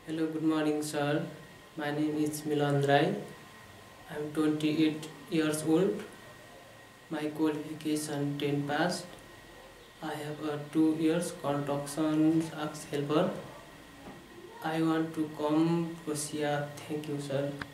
Hello, good morning, sir. My name is Milan Rai. I'm 28 years old. My qualification 10 passed. I have a 2 years construction axe helper. I want to come Russia. Thank you, sir.